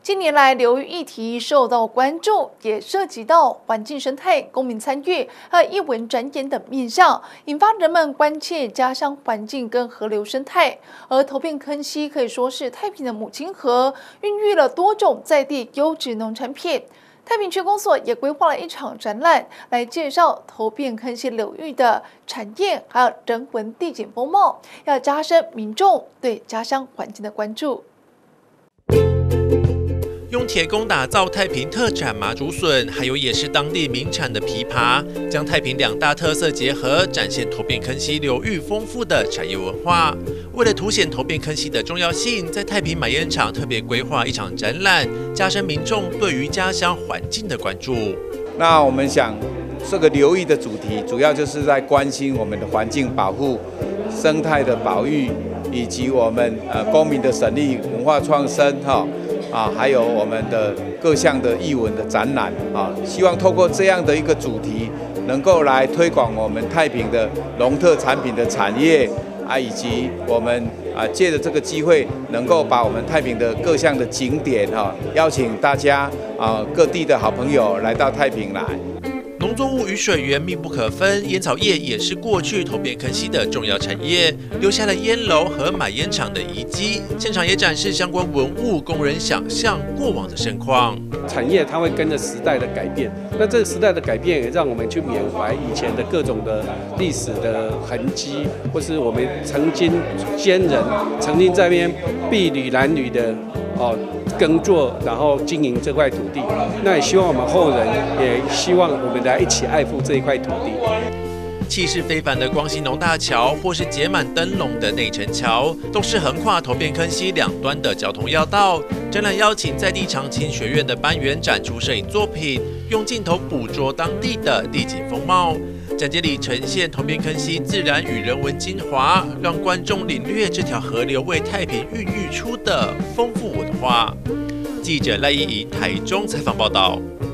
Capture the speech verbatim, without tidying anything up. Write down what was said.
近年来，流域议题受到关注，也涉及到环境生态、公民参与和艺文展演等面向，引发人们关切家乡环境跟河流生态。而头汴坑溪可以说是太平的母亲河，孕育了多种在地优质农产品。太平区公所也规划了一场展览，来介绍头汴坑溪流域的产业还有人文地景风貌，要加深民众对家乡环境的关注。 用铁工打造太平特产麻竹笋，还有也是当地名产的枇杷，将太平两大特色结合，展现头汴坑溪流域丰富的产业文化。为了凸显头汴坑溪的重要性，在太平买烟厂特别规划一场展览，加深民众对于家乡环境的关注。 那我们想，这个流域的主题主要就是在关心我们的环境保护、生态的保育，以及我们呃公民的省力、文化创生哈。啊，还有我们的各项的艺文的展览啊，希望透过这样的一个主题，能够来推广我们太平的农特产品的产业啊，以及我们啊借着这个机会，能够把我们太平的各项的景点哈，邀请大家啊各地的好朋友来到太平来。 农作物与水源密不可分，烟草业也是过去头汴坑溪的重要产业，留下了烟楼和买烟厂的遗迹。现场也展示相关文物，供人想象过往的盛况。 产业它会跟着时代的改变，那这个时代的改变也让我们去缅怀以前的各种的历史的痕迹，或是我们曾经先人曾经在那边筚履蓝缕的哦耕作，然后经营这块土地。那也希望我们后人，也希望我们来一起爱护这一块土地。 气势非凡的光兴农大桥，或是结满灯笼的内城桥，都是横跨头汴坑溪两端的交通要道。展览邀请在地长青学院的班员展出摄影作品，用镜头捕捉当地的地景风貌。展间里呈现头汴坑溪自然与人文精华，让观众领略这条河流为太平孕育出的丰富文化。记者赖依怡台中采访报道。